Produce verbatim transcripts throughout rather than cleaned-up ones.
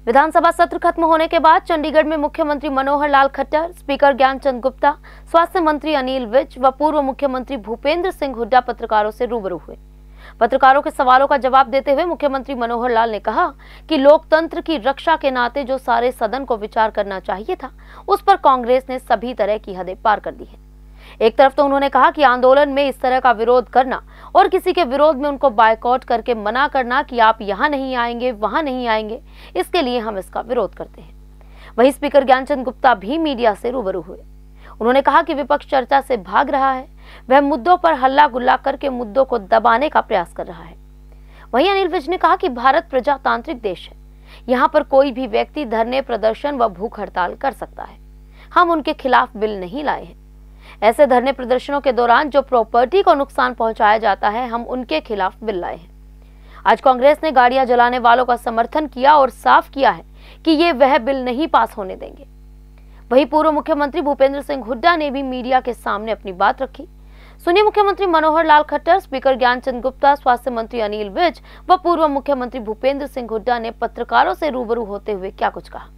विधानसभा सत्र खत्म होने के बाद चंडीगढ़ में मुख्यमंत्री मनोहर लाल खट्टर, स्पीकर ज्ञानचंद गुप्ता, स्वास्थ्य मंत्री अनिल विज व पूर्व मुख्यमंत्री भूपेंद्र सिंह हुड्डा पत्रकारों से रूबरू हुए। पत्रकारों के सवालों का जवाब देते हुए मुख्यमंत्री मनोहर लाल ने कहा कि लोकतंत्र की रक्षा के नाते जो सारे सदन को विचार करना चाहिए था, उस पर कांग्रेस ने सभी तरह की हदें पार कर दी है। एक तरफ तो उन्होंने कहा कि आंदोलन में इस तरह का विरोध करना और किसी के विरोध में उनको बायकॉट करके मना करना कि आप यहाँ नहीं आएंगे, वहां नहीं आएंगे, इसके लिए हम इसका विरोध करते हैं। वहीं स्पीकर ज्ञानचंद गुप्ता भी मीडिया से रूबरू हुए। उन्होंने कहा कि विपक्ष चर्चा से भाग रहा है, वह मुद्दों पर हल्ला गुल्ला करके मुद्दों को दबाने का प्रयास कर रहा है। वहीं अनिल विज ने कहा कि भारत प्रजातांत्रिक देश है, यहाँ पर कोई भी व्यक्ति धरने, प्रदर्शन व भूख हड़ताल कर सकता है। हम उनके खिलाफ बिल नहीं लाए हैं। ऐसे धरने प्रदर्शनों के दौरान जो प्रॉपर्टी को नुकसान पहुंचाया जाता है, हम उनके खिलाफ बिल लाए हैं। आज कांग्रेस ने गाड़ियां जलाने वालों का समर्थन किया और साफ किया है कि ये वह बिल नहीं पास होने देंगे। वहीं पूर्व मुख्यमंत्री भूपेंद्र सिंह हुड्डा ने भी मीडिया के सामने अपनी बात रखी। सुनिए मुख्यमंत्री मनोहर लाल खट्टर, स्पीकर ज्ञानचंद गुप्ता, स्वास्थ्य मंत्री अनिल विज व पूर्व मुख्यमंत्री भूपेंद्र सिंह हुड्डा ने पत्रकारों से रूबरू होते हुए क्या कुछ कहा।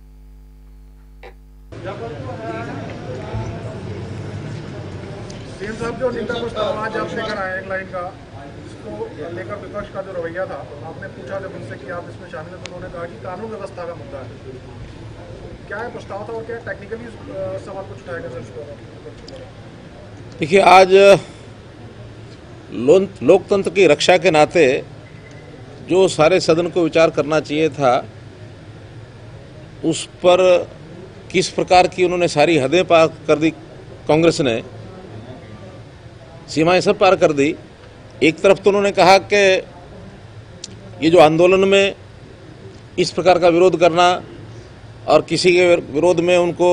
सीएम साहब, जो निंदा प्रस्ताव आज आप लेकर आए एक लाइन का, इसको लेकर विपक्ष का जो रवैया था, आपने पूछा जब उनसे कि आप इसमें शामिल हैं, तो उन्होंने कहा कि कानून व्यवस्था का मुद्दा है। क्या है प्रस्ताव था और क्या टेक्निकली सवाल कुछ उठाएगा सर? देखिए, आज लो, लोकतंत्र की रक्षा के नाते जो सारे सदन को विचार करना चाहिए था, उस पर किस प्रकार की उन्होंने सारी हदें पार कर दी। कांग्रेस ने सीमाएं सब पार कर दी। एक तरफ तो उन्होंने कहा कि ये जो आंदोलन में इस प्रकार का विरोध करना और किसी के विरोध में उनको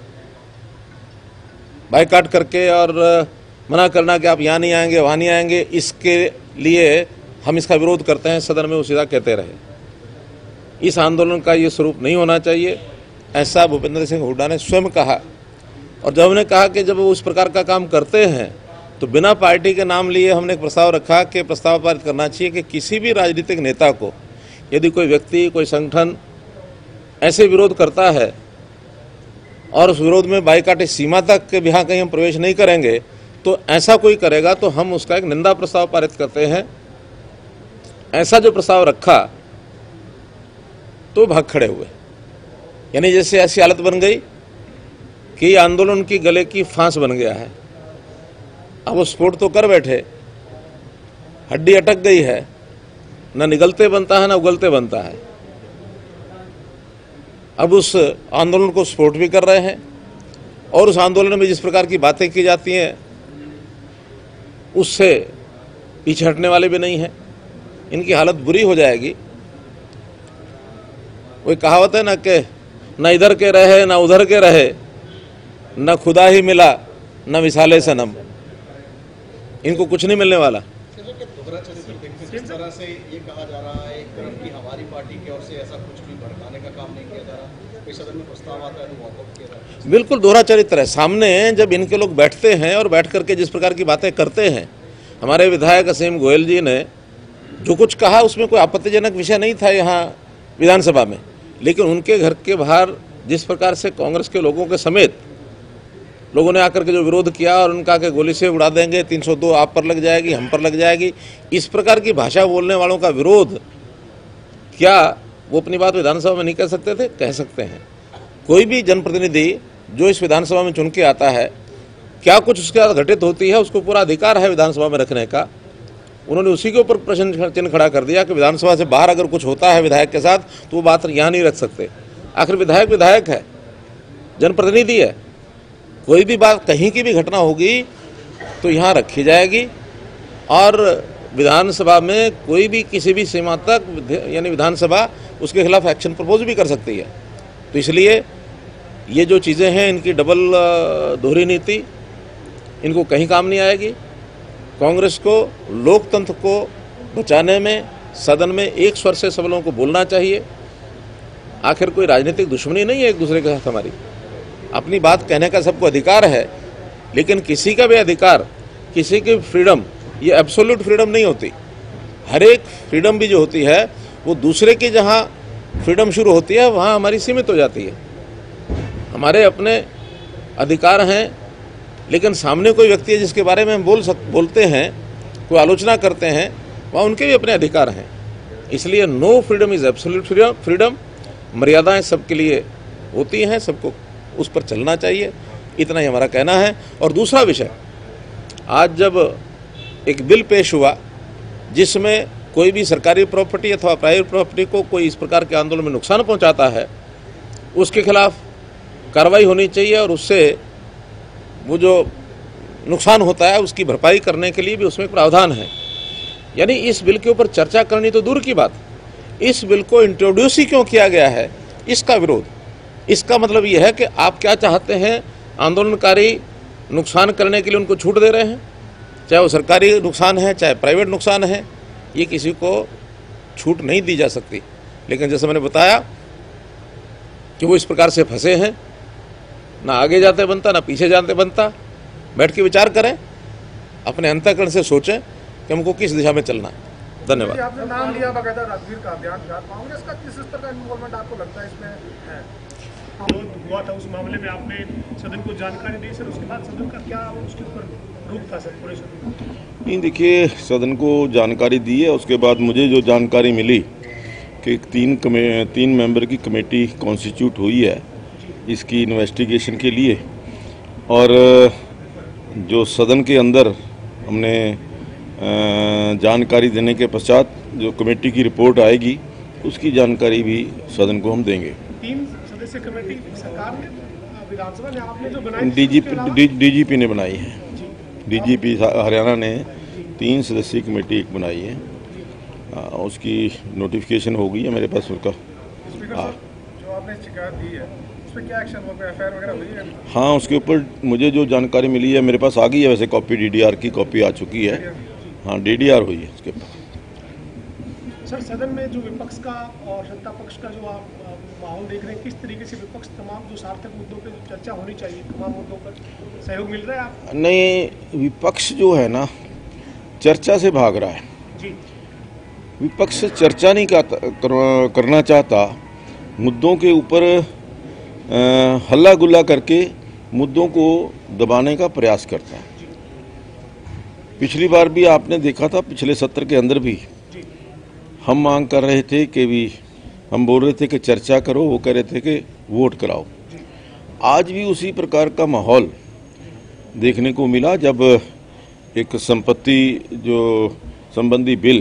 बायकॉट करके और मना करना कि आप यहाँ नहीं आएंगे, वहाँ नहीं आएंगे, इसके लिए हम इसका विरोध करते हैं, सदन में वो सीधा कहते रहे। इस आंदोलन का ये स्वरूप नहीं होना चाहिए, ऐसा भूपेंद्र सिंह हुड्डा ने स्वयं कहा। और जब उन्होंने कहा कि जब वो उस प्रकार का काम करते हैं तो बिना पार्टी के नाम लिए हमने एक प्रस्ताव रखा कि प्रस्ताव पारित करना चाहिए कि किसी भी राजनीतिक नेता को यदि कोई व्यक्ति, कोई संगठन ऐसे विरोध करता है और उस विरोध में बायकॉट इस सीमा तक के यहाँ कहीं हम प्रवेश नहीं करेंगे, तो ऐसा कोई करेगा तो हम उसका एक निंदा प्रस्ताव पारित करते हैं। ऐसा जो प्रस्ताव रखा तो भाग खड़े हुए। यानी जैसे ऐसी हालत बन गई कि आंदोलन की गले की फांस बन गया है। अब वो स्फोट तो कर बैठे, हड्डी अटक गई है, न निगलते बनता है न उगलते बनता है। अब उस आंदोलन को स्फोट भी कर रहे हैं और उस आंदोलन में जिस प्रकार की बातें की जाती हैं उससे पीछे हटने वाले भी नहीं हैं। इनकी हालत बुरी हो जाएगी। वही कहावत है ना कि न इधर के रहे न उधर के रहे, न खुदा ही मिला न विसाले सनम। इनको कुछ नहीं मिलने वाला। किस तरह से ये कहा जा रहा है कि हमारी पार्टी की ओर से ऐसा कुछ भी भड़काने का काम नहीं किया जा रहा, कोई सदन में प्रस्ताव आता है तो वॉकआउट किया जा रहा है। बिल्कुल दोहरा चरित्र है। सामने जब इनके लोग बैठते हैं और बैठ करके जिस प्रकार की बातें करते हैं, हमारे विधायक असीम गोयल जी ने जो कुछ कहा उसमें कोई आपत्तिजनक विषय नहीं था यहाँ विधानसभा में, लेकिन उनके घर के बाहर जिस प्रकार से कांग्रेस के लोगों के समेत लोगों ने आकर के जो विरोध किया और उनका के गोली से उड़ा देंगे, तीन सौ दो आप पर लग जाएगी, हम पर लग जाएगी, इस प्रकार की भाषा बोलने वालों का विरोध, क्या वो अपनी बात विधानसभा में नहीं कह सकते थे? कह सकते हैं। कोई भी जनप्रतिनिधि जो इस विधानसभा में चुन के आता है, क्या कुछ उसके साथ घटित होती है उसको पूरा अधिकार है विधानसभा में रखने का। उन्होंने उसी के ऊपर प्रश्न चिन्ह खड़ा कर दिया कि विधानसभा से बाहर अगर कुछ होता है विधायक के साथ तो वो बात यहाँ नहीं रख सकते। आखिर विधायक विधायक है, जनप्रतिनिधि है। कोई भी बात, कहीं की भी घटना होगी तो यहाँ रखी जाएगी और विधानसभा में कोई भी किसी भी सीमा तक, यानी विधानसभा उसके खिलाफ एक्शन प्रपोज भी कर सकती है। तो इसलिए ये जो चीज़ें हैं इनकी डबल दोहरी नीति इनको कहीं काम नहीं आएगी। कांग्रेस को लोकतंत्र को बचाने में सदन में एक स्वर से सब लोगों को बोलना चाहिए। आखिर कोई राजनीतिक दुश्मनी नहीं है एक दूसरे के साथ हमारी, अपनी बात कहने का सबको अधिकार है, लेकिन किसी का भी अधिकार, किसी की फ्रीडम ये एब्सोल्यूट फ्रीडम नहीं होती। हर एक फ्रीडम भी जो होती है वो दूसरे की जहाँ फ्रीडम शुरू होती है वहाँ हमारी सीमित हो जाती है। हमारे अपने अधिकार हैं, लेकिन सामने कोई व्यक्ति है जिसके बारे में हम बोल सक बोलते हैं, कोई आलोचना करते हैं, वहाँ उनके भी अपने अधिकार हैं। इसलिए no freedom is absolute freedom freedom मर्यादाएं सबके लिए होती हैं, सबको उस पर चलना चाहिए, इतना ही हमारा कहना है। और दूसरा विषय, आज जब एक बिल पेश हुआ जिसमें कोई भी सरकारी प्रॉपर्टी अथवा प्राइवेट प्रॉपर्टी को कोई इस प्रकार के आंदोलन में नुकसान पहुंचाता है, उसके खिलाफ कार्रवाई होनी चाहिए और उससे वो जो नुकसान होता है उसकी भरपाई करने के लिए भी उसमें प्रावधान है। यानी इस बिल के ऊपर चर्चा करनी तो दूर की बात, इस बिल को इंट्रोड्यूस ही क्यों किया गया है, इसका विरोध। इसका मतलब यह है कि आप क्या चाहते हैं, आंदोलनकारी नुकसान करने के लिए उनको छूट दे रहे हैं, चाहे वो सरकारी नुकसान है चाहे प्राइवेट नुकसान है, ये किसी को छूट नहीं दी जा सकती। लेकिन जैसे मैंने बताया कि वो इस प्रकार से फंसे हैं, ना आगे जाते बनता ना पीछे जाते बनता। बैठ के विचार करें, अपने अंतःकरण से सोचें कि हमको किस दिशा में चलना है। धन्यवाद। आपने नाम लिया बकायदा राजवीर का अभियान, कांग्रेस का किस स्तर का इन्वॉल्वमेंट आपको लगता है इसमें है? जो हुआ था उस मामले में आपने सदन को जानकारी दी सर, उसके बाद सदन का क्या उसके ऊपर रुख था सर पूरे सदन? नहीं, देखिए, सदन को जानकारी दी है, उसके बाद मुझे जो जानकारी मिली कि तीन कमे तीन मेंबर की कमेटी कॉन्स्टिट्यूट हुई है इसकी इन्वेस्टिगेशन के लिए, और जो सदन के अंदर हमने जानकारी देने के पश्चात जो कमेटी की रिपोर्ट आएगी उसकी जानकारी भी सदन को हम देंगे। तीन सदस्य कमेटी सरकार ने, विधानसभा ने, आपने जो बनाई, डीजीपी डीजीपी ने बनाई है, डीजीपी हरियाणा ने तीन सदस्यीय कमेटी एक बनाई है, आ, उसकी नोटिफिकेशन हो गई है मेरे पास उसका। जो आपने शिकायत दी है उस पर क्या एक्शन हुआ, एफ आई आर वगैरह हुई है? हाँ, उसके ऊपर मुझे जो जानकारी मिली है मेरे पास आ गई है, वैसे कॉपी डीडीआर की कॉपी आ चुकी है। हाँ, डीडीआर हुई है उसके ऊपर। सर, सदन में जो विपक्ष का और सत्ता पक्ष का जो आप माहौल देख रहे हैं, किस तरीके से विपक्ष तमाम जो सार्थक मुद्दों पर चर्चा होनी चाहिए, तमाम मुद्दों पर सहयोग मिल रहा है आप? नहीं, विपक्ष जो है ना चर्चा से भाग रहा है जी। विपक्ष चर्चा नहीं कर, करना चाहता, मुद्दों के ऊपर हल्ला गुल्ला करके मुद्दों को दबाने का प्रयास करता है। पिछली बार भी आपने देखा था, पिछले सत्र के अंदर भी हम मांग कर रहे थे कि भी हम बोल रहे थे कि चर्चा करो, वो कह रहे थे कि वोट कराओ। आज भी उसी प्रकार का माहौल देखने को मिला जब एक संपत्ति जो संबंधी बिल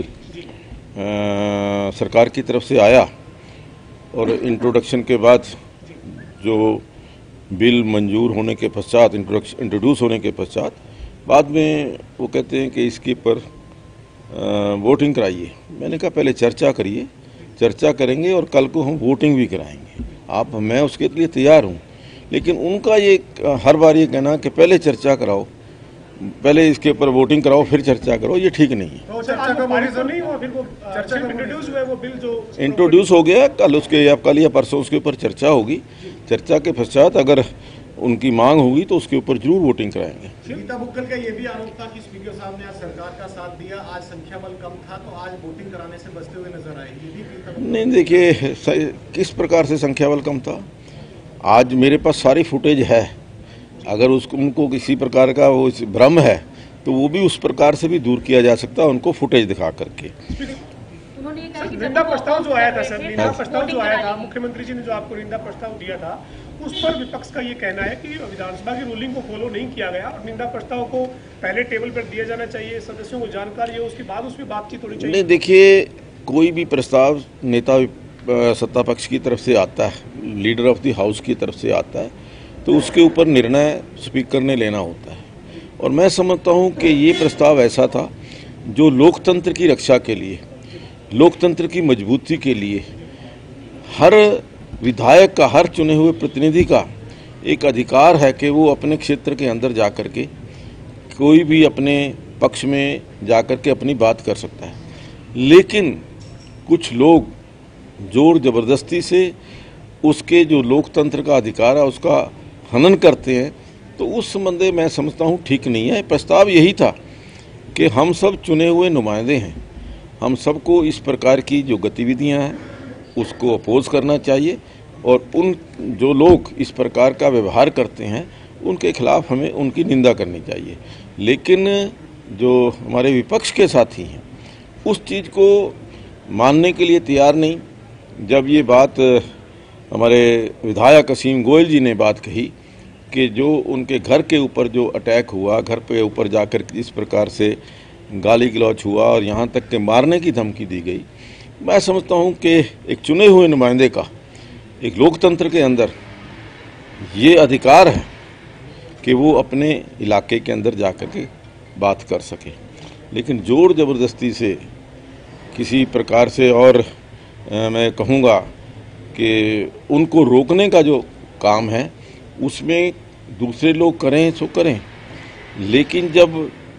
आ, सरकार की तरफ से आया और इंट्रोडक्शन के बाद जो बिल मंजूर होने के पश्चात, इंट्रोड्यूस होने के पश्चात बाद में वो कहते हैं कि इसके पर वोटिंग कराइए। मैंने कहा पहले चर्चा करिए, चर्चा करेंगे और कल को हम वोटिंग भी कराएंगे। आप मैं उसके लिए तैयार हूँ, लेकिन उनका ये हर बार ये कहना कि पहले चर्चा कराओ, पहले इसके ऊपर वोटिंग कराओ फिर चर्चा करो, ये ठीक नहीं है। तो चर्चा का तो नहीं हुआ, फिर वो चर्चा इंट्रोड्यूस हुआ, वो बिल जो इंट्रोड्यूस हो गया, कल उसके या कल या परसों उसके ऊपर चर्चा होगी। चर्चा के पश्चात अगर उनकी मांग होगी तो उसके ऊपर जरूर वोटिंग कराएंगे। गीता बुक्कल का ये भी आरोप था कि स्पीकर साहब ने आज सरकार का साथ दिया, आज संख्या बल कम था तो आज वोटिंग कराने से बचते हुए नजर आए। ये भी गीता बुक्कल नहीं, देखिए किस प्रकार से संख्या बल कम था, आज मेरे पास सारी फुटेज है। अगर उसको उनको किसी प्रकार का वो भ्रम है तो वो भी उस प्रकार से भी दूर किया जा सकता है, उनको फुटेज दिखा करके। निंदा प्रस्ताव जो आया था सर, निंदा प्रस्ताव जो आया था, मुख्यमंत्री जी ने जो आपको निंदा प्रस्ताव दिया था, उस पर विपक्ष का ये कहना है कि विधानसभा की रूलिंग को फॉलो नहीं किया गया और निंदा प्रस्ताव को पहले टेबल पर दिया जाना चाहिए, सदस्यों को जानकारी हो, उसके बाद उस पर बातचीत होनी चाहिए। नहीं, देखिए, कोई भी प्रस्ताव नेता सत्ता पक्ष की तरफ से आता है, लीडर ऑफ द हाउस की तरफ से आता है, तो उसके ऊपर निर्णय स्पीकर ने लेना होता है। और मैं समझता हूँ कि ये प्रस्ताव ऐसा था जो लोकतंत्र की रक्षा के लिए, लोकतंत्र की मजबूती के लिए, हर विधायक का, हर चुने हुए प्रतिनिधि का एक अधिकार है कि वो अपने क्षेत्र के अंदर जा कर के कोई भी अपने पक्ष में जा कर के अपनी बात कर सकता है। लेकिन कुछ लोग जोर जबरदस्ती से उसके जो लोकतंत्र का अधिकार है उसका हनन करते हैं, तो उस संबंध में मैं समझता हूँ ठीक नहीं है। प्रस्ताव यही था कि हम सब चुने हुए नुमाइंदे हैं, हम सबको इस प्रकार की जो गतिविधियां हैं उसको अपोज करना चाहिए और उन जो लोग इस प्रकार का व्यवहार करते हैं उनके खिलाफ हमें उनकी निंदा करनी चाहिए। लेकिन जो हमारे विपक्ष के साथी हैं उस चीज़ को मानने के लिए तैयार नहीं। जब ये बात हमारे विधायक असीम गोयल जी ने बात कही कि जो उनके घर के ऊपर जो अटैक हुआ, घर पे ऊपर जाकर इस प्रकार से गाली गलौच हुआ और यहाँ तक के मारने की धमकी दी गई, मैं समझता हूँ कि एक चुने हुए नुमाइंदे का एक लोकतंत्र के अंदर ये अधिकार है कि वो अपने इलाके के अंदर जाकर के बात कर सके। लेकिन जोर ज़बरदस्ती से किसी प्रकार से, और आ, मैं कहूँगा कि उनको रोकने का जो काम है उसमें दूसरे लोग करें सो करें, लेकिन जब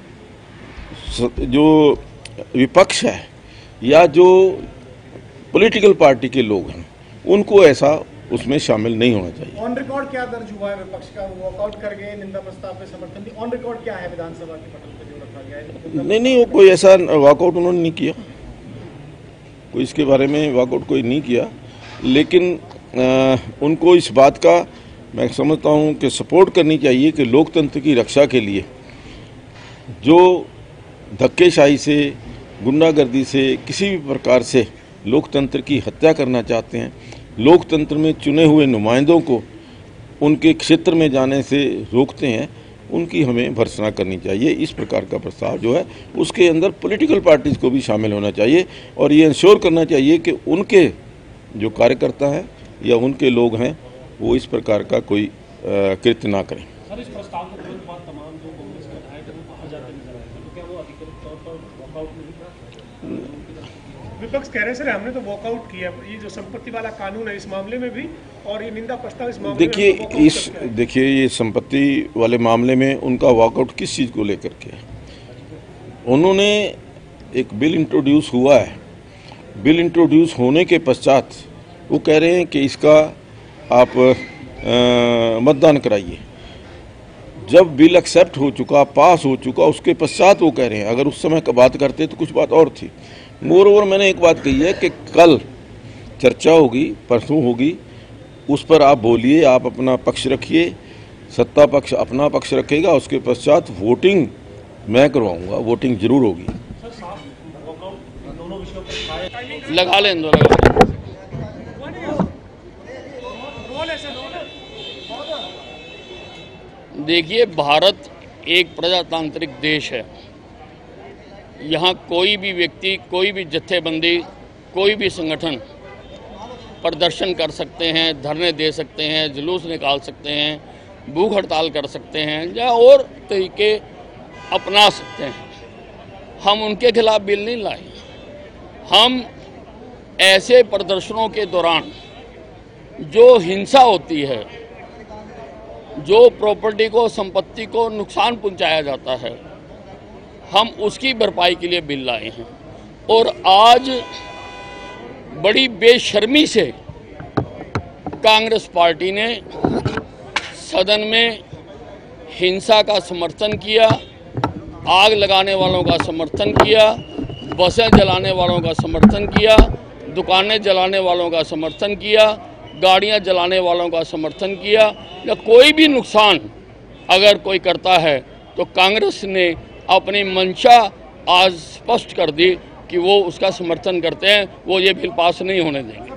जो विपक्ष है या जो पॉलिटिकल पार्टी के लोग हैं उनको ऐसा उसमें शामिल नहीं होना चाहिए। ऑन रिकॉर्ड क्या दर्ज हुआ है विपक्ष का? वॉकआउट कर गए, निंदा प्रस्ताव पे समर्थन दी। ऑन रिकॉर्ड क्या है विधानसभा के पटल पे जो रखा गया है? नहीं नहीं वो कोई ऐसा वॉकआउट उन्होंने नहीं किया, कोई इसके बारे में वॉकआउट कोई नहीं किया। लेकिन आ, उनको इस बात का मैं समझता हूँ कि सपोर्ट करनी चाहिए कि लोकतंत्र की रक्षा के लिए जो धक्केशाही से, गुंडागर्दी से, किसी भी प्रकार से लोकतंत्र की हत्या करना चाहते हैं, लोकतंत्र में चुने हुए नुमाइंदों को उनके क्षेत्र में जाने से रोकते हैं, उनकी हमें भर्त्सना करनी चाहिए। इस प्रकार का प्रस्ताव जो है उसके अंदर पॉलिटिकल पार्टीज़ को भी शामिल होना चाहिए और ये इंश्योर करना चाहिए कि उनके जो कार्यकर्ता हैं या उनके लोग हैं वो इस प्रकार का कोई कृत्य ना करें। सर, इस प्रस्ताव को तुरंत बाद तमाम जो कांग्रेस के विधायक हैं वो बाहर जाते नजर आए थे, तो क्या वो अधिकृत तौर पर वॉकआउट नहीं था? विपक्ष कह रहे सर हमने तो वॉकआउट किया, ये जो संपत्ति वाला कानून है इस मामले में भी और ये निंदा प्रस्ताव इस मामले देखिए में इस देखिए ये संपत्ति वाले मामले में उनका वॉकआउट किस चीज़ को लेकर के है? उन्होंने एक बिल इंट्रोड्यूस हुआ है, बिल इंट्रोड्यूस होने के पश्चात वो कह रहे हैं कि इसका आप मतदान कराइए। जब बिल एक्सेप्ट हो चुका, पास हो चुका, उसके पश्चात वो कह रहे हैं, अगर उस समय का बात करते तो कुछ बात और थी। मोर ओवर मैंने एक बात कही है कि कल चर्चा होगी, परसों होगी, उस पर आप बोलिए, आप अपना पक्ष रखिए, सत्ता पक्ष अपना पक्ष रखेगा, उसके पश्चात वोटिंग मैं करवाऊंगा, वोटिंग जरूर होगी। लगा लें दो लगा देखिए, भारत एक प्रजातांत्रिक देश है। यहाँ कोई भी व्यक्ति, कोई भी जत्थेबंदी, कोई भी संगठन प्रदर्शन कर सकते हैं, धरने दे सकते हैं, जुलूस निकाल सकते हैं, भूख हड़ताल कर सकते हैं या और तरीके अपना सकते हैं। हम उनके खिलाफ बिल नहीं लाए। हम ऐसे प्रदर्शनों के दौरान जो हिंसा होती है, जो प्रॉपर्टी को, संपत्ति को नुकसान पहुंचाया जाता है, हम उसकी भरपाई के लिए बिल लाए हैं। और आज बड़ी बेशर्मी से कांग्रेस पार्टी ने सदन में हिंसा का समर्थन किया, आग लगाने वालों का समर्थन किया, बसें जलाने वालों का समर्थन किया, दुकानें जलाने वालों का समर्थन किया, गाड़ियां जलाने वालों का समर्थन किया। या कोई भी नुकसान अगर कोई करता है तो कांग्रेस ने अपनी मंशा आज स्पष्ट कर दी कि वो उसका समर्थन करते हैं, वो ये बिल पास नहीं होने देंगे।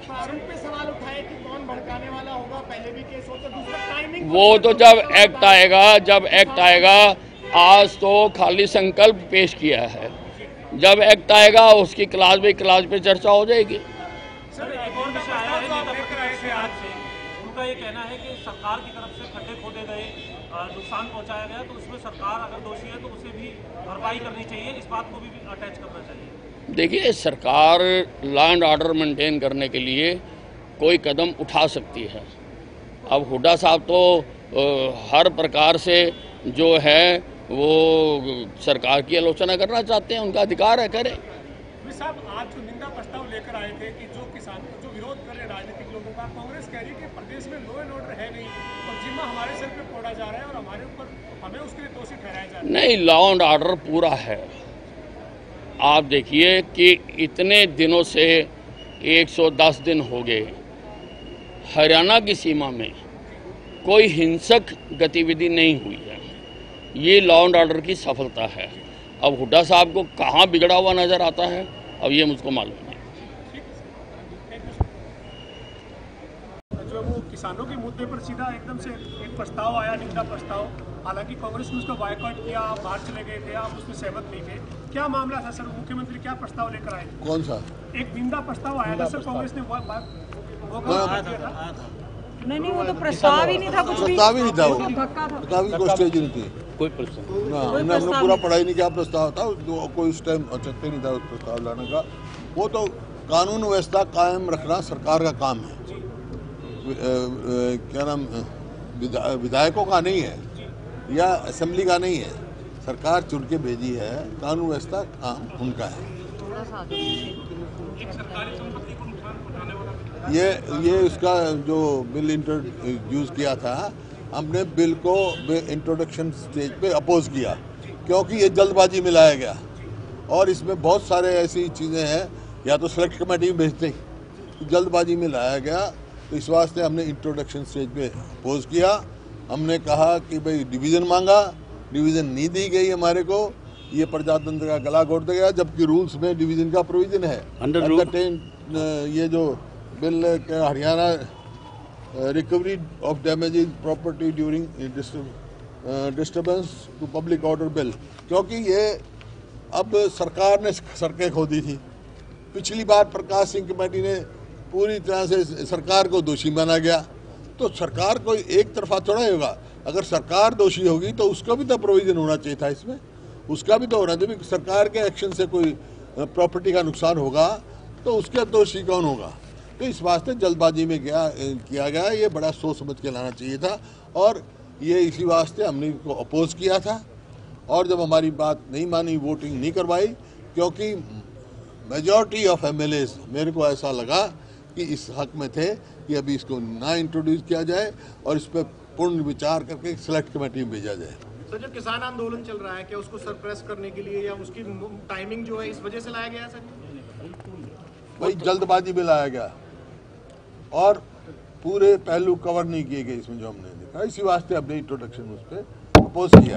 वो तो जब एक्ट आएगा, जब एक्ट आएगा, आज तो खाली संकल्प पेश किया है, जब एक्ट आएगा उसकी क्लास बाई क्लास पे चर्चा हो जाएगी। सर, एक और विषय आया है कि आज से उनका ये कहना है कि सरकार की तरफ से खड्डे खोदे गए, नुकसान पहुंचाया गया, तो उसमें सरकार अगर दोषी है तो उसे भी भरपाई करनी चाहिए, इस बात को भी अटैच करना चाहिए। देखिए, सरकार लॉ एंड ऑर्डर मेंटेन करने के लिए कोई कदम उठा सकती है। अब हुड्डा साहब तो आ, हर प्रकार से जो है वो सरकार की आलोचना करना चाहते हैं, उनका अधिकार है, करें। साहब, आज जो निंदा प्रस्ताव लेकर आए थे कि जो किसान जो विरोध कर रहे हैं राजनीतिक लोगों का, कांग्रेस कह रही है कि प्रदेश में लॉ एंड ऑर्डर है नहीं और जिम्मा हमारे सर पे फोड़ा जा रहा है और हमारे ऊपर हमें उसके लिए दोषी ठहराया जा रहा है। नहीं, लॉ एंड ऑर्डर पूरा है। आप देखिए कि इतने दिनों से एक सौ दस दिन हो गए, हरियाणा की सीमा में कोई हिंसक गतिविधि नहीं हुई है। ये लॉ एंड ऑर्डर की सफलता है। अब हुड्डा साहब को कहाँ बिगड़ा हुआ नज़र आता है, अब ये मुझको मालूम नहीं। जो वो किसानों के मुद्दे पर सीधा एकदम से एक प्रस्ताव आया, निंदा प्रस्ताव, हालांकि कांग्रेस ने उसका बायकॉट किया, आप बाहर चले गए थे, आप उसमें सहमत नहीं थे। क्या मामला था सर? मुख्यमंत्री क्या प्रस्ताव लेकर आए? कौन सा? एक निंदा प्रस्ताव आया था सर, कांग्रेस ने नहीं नहीं वो तो प्रस्ताव ही नहीं था, कुछ भी प्रस्ताव ही नहीं था, वो प्रस्ताव ही कोई स्टेज नहीं थी, कोई प्रस्ताव ना, हमने हमने पूरा पढ़ाई नहीं किया प्रस्ताव था, कोई उस टाइम औचित्य नहीं था उस प्रस्ताव लाने का। वो तो कानून व्यवस्था कायम रखना सरकार का काम है, क्या नाम, विधायकों का नहीं है या असेंबली का नहीं है। सरकार चुन के भेजी है, कानून व्यवस्था काम उनका है। ये ये उसका जो बिल इंट्रोड्यूस किया था, हमने बिल को इंट्रोडक्शन स्टेज पे अपोज किया, क्योंकि ये जल्दबाजी में लाया गया और इसमें बहुत सारे ऐसी चीज़ें हैं, या तो सेलेक्ट कमेटी में भेजते, जल्दबाजी में लाया गया। तो इस वास्ते हमने इंट्रोडक्शन स्टेज पे अपोज किया। हमने कहा कि भाई डिवीज़न मांगा, डिवीज़न नहीं दी गई हमारे को, ये प्रजातंत्र का गला घोट गया, जबकि रूल्स में डिवीज़न का प्रोविजन है। अंडर ये जो bill Haryana recovery of damage property during disturbance to public order bill, क्योंकि ये अब सरकार ने सड़कें खोदी थी। पिछली बार प्रकाश सिंह कमेटी ने पूरी तरह से सरकार को दोषी माना गया, तो सरकार कोई एक तरफा थोड़ा ही होगा। अगर सरकार दोषी होगी तो उसका भी तो प्रोविजन होना चाहिए था, इसमें उसका भी तो होना चाहिए। सरकार के एक्शन से कोई प्रॉपर्टी का नुकसान होगा तो उसका दोषी कौन होगा? तो इस वास्ते जल्दबाजी में गया किया गया, ये बड़ा सोच समझ के लाना चाहिए था, और ये इसी वास्ते हमने इसको अपोज किया था। और जब हमारी बात नहीं मानी, वोटिंग नहीं करवाई, क्योंकि मेजॉरिटी ऑफ एमएलएज, मेरे को ऐसा लगा कि इस हक में थे कि अभी इसको ना इंट्रोड्यूस किया जाए और इस पर पूर्ण विचार करके सेलेक्ट कमेटी में भेजा जाए। सर, जो किसान आंदोलन चल रहा है, क्या उसको सरप्रेस करने के लिए या उसकी टाइमिंग जो है इस वजह से लाया गया है सर? वही जल्दबाजी में लाया गया और पूरे पहलू कवर नहीं किए गए इसमें, जो हमने देखा। इसी वास्ते हमने इंट्रोडक्शन उस पर अपोज किया।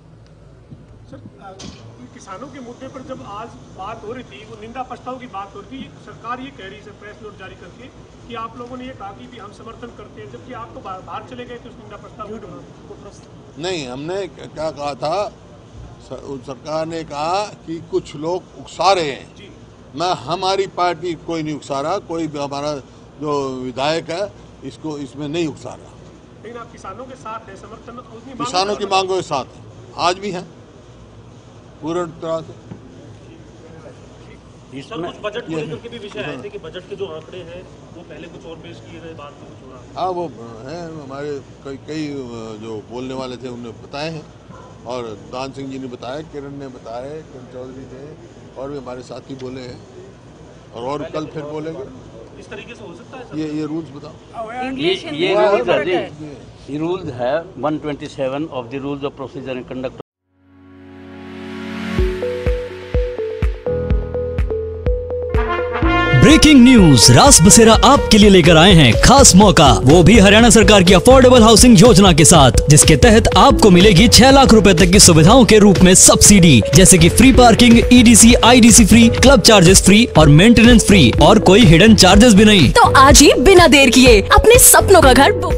सर, किसानों के मुद्दे पर जब आज बात हो रही थी, वो निंदा प्रस्ताव की बात हो रही थी, सरकार ये कह रही है प्रेस नोट जारी करके कि आप लोगों ने ये कहा कि भी हम समर्थन करते हैं, जबकि आप तो बाहर चले गए थे उस निंदा प्रस्ताव को। नहीं, हमने क्या कहा था, सरकार ने कहा कि कुछ लोग उकसा रहे हैं। मैं हमारी पार्टी कोई नहीं उकसा रहा, कोई हमारा जो विधायक है इसको इसमें नहीं उकसा रहा। लेकिन आप किसानों के साथ है, समर्थन किसानों की मांगों के साथ आज भी हैं पूरी तरह से। सर, कुछ बजट को लेकर के भी विषय आए थे कि बजट के जो आंकड़े हैं वो पहले कुछ और पेश किए गए, बाद में कुछ और। हाँ, वो हैं हमारे कई कई जो बोलने वाले थे उन्होंने बताए हैं, और दान सिंह जी ने बताया, किरण ने बताया, किरण चौधरी थे, और भी हमारे साथी बोले हैं, और, और कल फिर बोलेंगे। इस तरीके से हो सकता है सर? ये ये रूल्स बताओ। ये ये रूल्स है, ये रूल्स है one twenty seven of the rules of procedure and conduct. Breaking news, रास बसेरा आपके लिए लेकर आए हैं खास मौका, वो भी हरियाणा सरकार की अफोर्डेबल हाउसिंग योजना के साथ, जिसके तहत आपको मिलेगी छह लाख रुपए तक की सुविधाओं के रूप में सब्सिडी, जैसे कि free parking, EDC, IDC free, club charges free और मेंटेनेंस फ्री, और कोई हिडन चार्जेस भी नहीं। तो आज ही बिना देर किए अपने सपनों का घर बुक